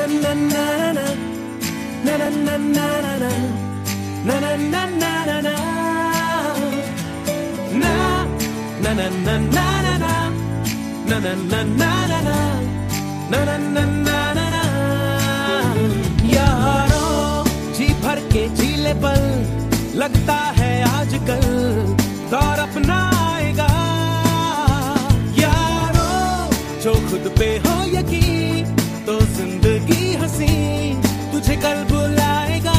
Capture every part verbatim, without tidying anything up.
यारों जी भर के जीले पल, लगता है आजकल दौर अपना आएगा। यारों जो खुद पे हो यकीन, तो जिंदगी हंसी तुझे कल बुलाएगा।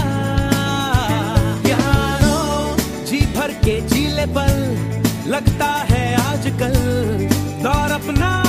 यारों जी भर के जीले पल, लगता है आजकल दौर अपना